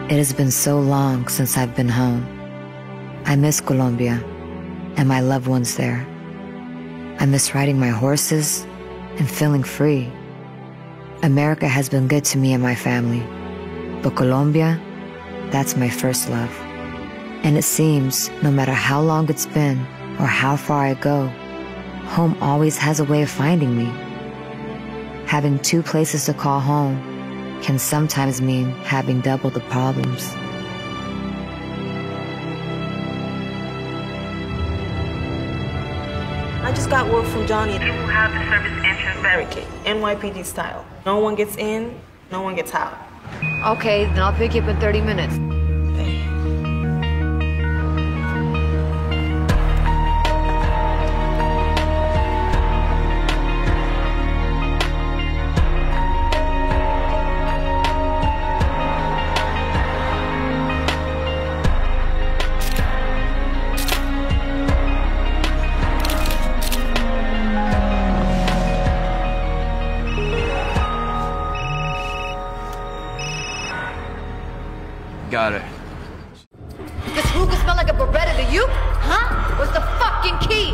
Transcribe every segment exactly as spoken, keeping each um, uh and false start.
It has been so long since I've been home. I miss Colombia and my loved ones there. I miss riding my horses and feeling free. America has been good to me and my family, but Colombia, that's my first love. And it seems no matter how long it's been or how far I go, home always has a way of finding me. Having two places to call home can sometimes mean having double the problems. I just got word from Johnny. You have the service entrance Barricade, N Y P D style. No one gets in, no one gets out. Okay, then I'll pick you up in thirty minutes. Got it. This hookah smell like a Beretta to you? Huh? Where's the fucking key?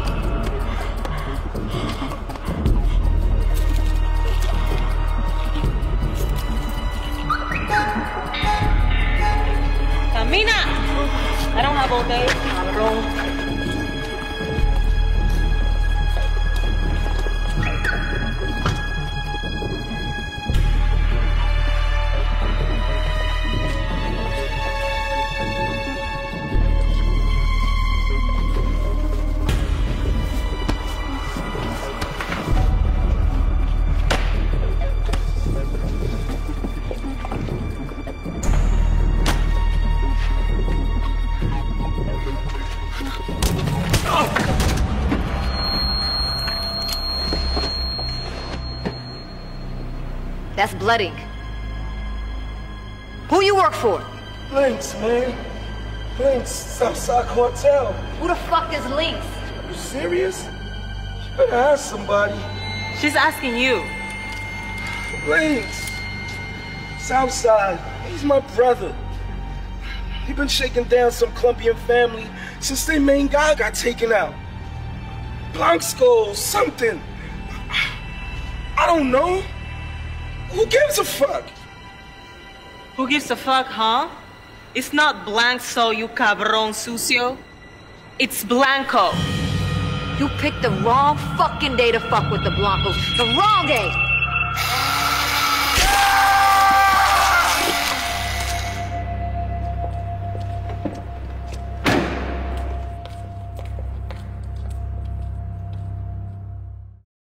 Camina! I don't have all day. Cabrón. That's blood ink. Who you work for? Lynx, man. Lynx, Southside Cartel. Who the fuck is Lynx? You serious? You better ask somebody. She's asking you. Lynx. Southside. He's my brother. He been shaking down some Colombian family since their main guy got taken out. Blancos, something. I don't know. Who gives a fuck? Who gives a fuck, huh? It's not Blancos, you cabrón sucio. It's Blanco. You picked the wrong fucking day to fuck with the Blancos. The wrong day!